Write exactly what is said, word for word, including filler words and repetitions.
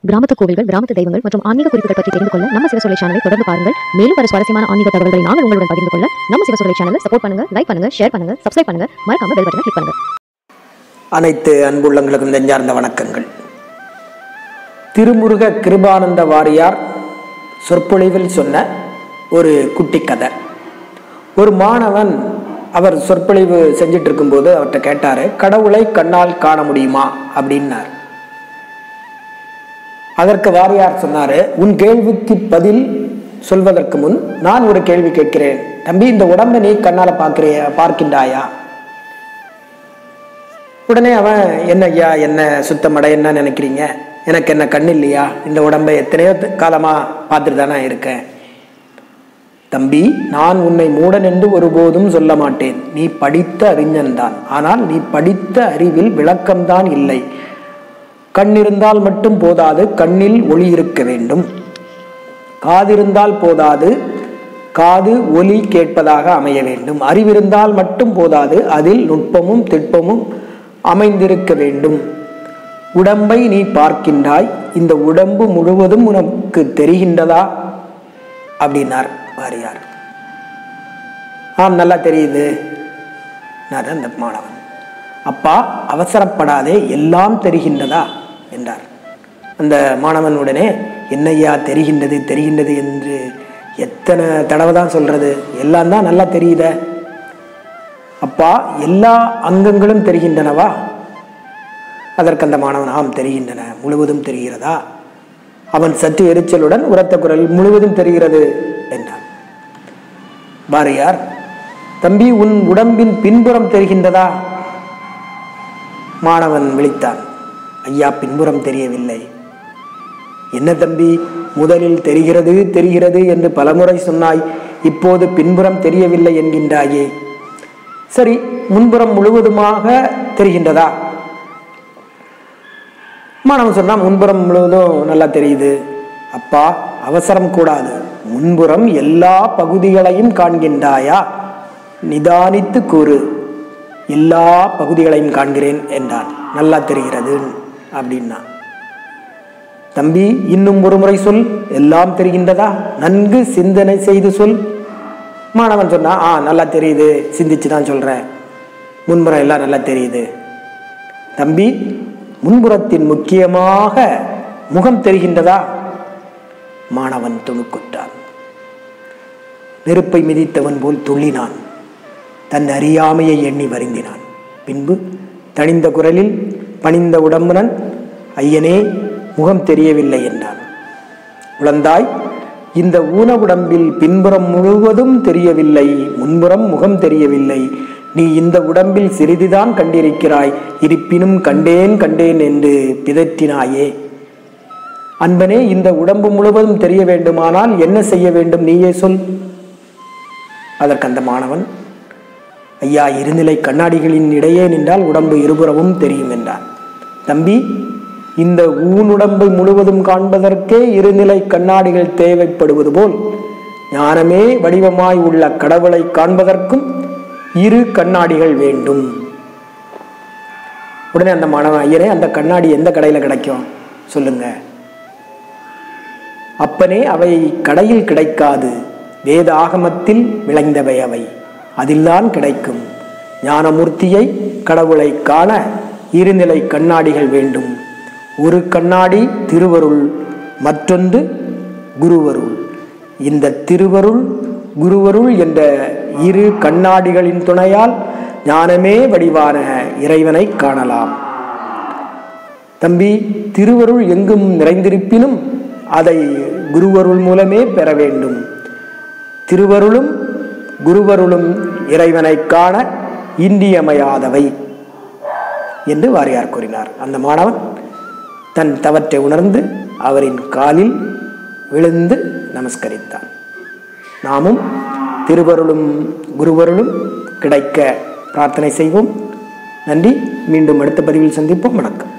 கிராமத்து கோவில்கள், கிராமத்து தெய்வங்கள் மற்றும் ஆன்மீக குறிப்புகள் பற்றி தெரிந்து கொள்ள நம்ம சிவசொல்லை சேனலை தொடர்ந்து பாருங்கள். மேலும் பல சுவாரஸ்யமான ஆன்மீக தகவல்களை நாங்கள் உங்களுடன் பகிர்ந்து கொள்ள நம்ம சிவசொல்லை சேனலை சப்போர்ட் பண்ணுங்க, லைக் பண்ணுங்க, ஷேர் பண்ணுங்க, சப்ஸ்கிரைப் பண்ணுங்க, மறக்காம பெல் பட்டனை கிளிக் பண்ணுங்க. அனைத்து அன்புள்ளங்களுக்கும் நெஞ்சார்ந்த வணக்கங்கள். திருமுருக கிருபானந்த வாரியார் சொற்பொழிவில் சொன்ன ஒரு குட்டி கதை. ஒரு மாணவன் அவர் சொற்பொழிவு செஞ்சிட்டு இருக்கும்போது அவர்கிட்ட கேட்டாரு, கடவுளை கண்ணால் காண முடியுமா அப்படின்னார். அதற்கு வாரியார் சொன்னாரு, உன் கேள்விக்கு பதில் சொல்வதற்கு முன் நான் ஒரு கேள்வி கேட்கிறேன். தம்பி, இந்த உடம்பை நீ கண்ணால பார்க்கிறிய பார்க்கின்றாயா? உடனே அவன், என்ன ஐயா, என்ன சுத்தமட, என்ன நினைக்கிறீங்க, எனக்கு என்ன கண் இல்லையா? இந்த உடம்பை எத்தனையோ காலமா பார்த்துட்டு தானே இருக்கேன். தம்பி, நான் உன்னை மூடன் என்று ஒருபோதும் சொல்ல மாட்டேன். நீ படித்த அறிஞன் தான். ஆனால் நீ படித்த அறிவில் விளக்கம்தான் இல்லை. கண் இருந்தால் மட்டும் போதாது, கண்ணில் ஒளி இருக்க வேண்டும். காதிருந்தால் போதாது, காது ஒலி கேட்பதாக அமைய வேண்டும். அறிவிருந்தால் மட்டும் போதாது, அதில் நுட்பமும் திட்பமும் அமைந்திருக்க வேண்டும். உடம்பை நீ பார்க்கின்றாய், இந்த உடம்பு முழுவதும் உனக்கு தெரிகின்றதா அப்படின்னார் வாரியார். ஆம், நல்லா தெரியுது அந்த மாணவன். அப்பா, அவசரப்படாதே, எல்லாம் தெரிகின்றதா என்றார். அந்த மாணவன் உடனே, என்னையா தெரிகின்றது தெரிகின்றது என்று எத்தனை தடவை தான் சொல்றது, எல்லாம் தான் நல்லா தெரியுத. அப்பா, எல்லா அங்கங்களும் தெரிகின்றனவா? அதற்கு அந்த மாணவன், ஆம் தெரிகின்றன, முழுவதும் தெரிகிறதா? அவன் சற்று எரிச்சலுடன் உரத்த குரல், முழுவதும் தெரிகிறது என்றான். வாரியார், தம்பி, உன் உடம்பின் பின்புறம் தெரிகின்றதா? மாணவன் விழித்தான். ஐயா, பின்புறம் தெரியவில்லை. என்ன தம்பி, முதலில் தெரிகிறது தெரிகிறது என்று பலமுறை சொன்னாய், இப்போது பின்புறம் தெரியவில்லை என்கின்றாயே. சரி, முன்புறம் முழுவதுமாக தெரிகின்றதா? மாணவன் சொன்னா, முன்புறம் முழுவதும் நல்லா தெரியுது. அப்பா, அவசரம் கூடாது, முன்புறம் எல்லா பகுதிகளையும் காண்கின்றாயா? நிதானித்து கூறு. எல்லா பகுதிகளையும் காண்கிறேன் என்றான். நல்லா தெரிகிறது அப்படின்னா. தம்பி, இன்னும் ஒரு முறை சொல், எல்லாம் தெரிகின்றதா? நன்கு சிந்தனை செய்து சொல். மாணவன் சொன்னா, ஆ நல்லா தெரியுது, சிந்திச்சு தான் சொல்றேன், முன்புறம் எல்லாம் நல்லா தெரியுது. தம்பி, முன்புறத்தின் முக்கியமாக முகம் தெரிகின்றதா? மாணவன் துணுக்குற்றான். நெருப்பை மிதித்தவன் போல் துள்ளினான். தன் அறியாமையை எண்ணி வருந்தினான். பின்பு தனிந்த குரலில் பணிந்த உடம்புடன், ஐயனே, முகம் தெரியவில்லை என்றான். குழந்தாய், இந்த ஊனவுடம்பில் பின்புறம் முழுவதும் தெரியவில்லை, முன்புறம் முகம் தெரியவில்லை. நீ இந்த உடம்பில் சிறிதுதான் கண்டிருக்கிறாய், இருப்பினும் கண்டேன் கண்டேன் என்று பிதற்றினாயே. அன்பனே, இந்த உடம்பு முழுவதும் தெரிய வேண்டுமானால் என்ன செய்ய வேண்டும், நீயே சொல். அதற்கு அந்த மாணவன், ஐயா, இருநிலை கண்ணாடிகளின் இடையே நின்றால் உடம்பு இருபுறமும் தெரியும் என்றான். தம்பி, இந்த ஊனுடம்பை முழுவதும் காண்பதற்கே இருநிலை கண்ணாடிகள் தேவைப்படுவது போல் ஞானமே வடிவமாய் உள்ள கடவுளை காண்பதற்கும் இரு கண்ணாடிகள் வேண்டும். உடனே அந்த மாணவன், ஐயனே, அந்த கண்ணாடி எந்த கடையில் கிடைக்கும் சொல்லுங்க. அப்பனே, அவை கடையில் கிடைக்காது, வேத ஆகமத்தில் விளைந்தவை அவை, அதில்தான் கிடைக்கும். ஞானமூர்த்தியை, கடவுளை காண இருநிலை கண்ணாடிகள் வேண்டும். ஒரு கண்ணாடி திருவருள், மற்றொன்று குருவருள். இந்த திருவருள் குருவருள் என்ற இரு கண்ணாடிகளின் துணையால் ஞானமே வடிவான இறைவனை காணலாம். தம்பி, திருவருள் எங்கும் நிறைந்திருப்பினும் அதை குருவருள் மூலமே பெற வேண்டும். திருவருளும் குருவருளும் இறைவனை காண இன்றியமையாதவை என்று வாரியார் கூறினார். அந்த மாணவன் தன் தவற்றை உணர்ந்து அவரின் காலில் விழுந்து நமஸ்கரித்தான். நாமும் திருவருளும் குருவருளும் கிடைக்க பிரார்த்தனை செய்வோம். நன்றி. மீண்டும் அடுத்த பதிவில் சந்திப்போம். வணக்கம்.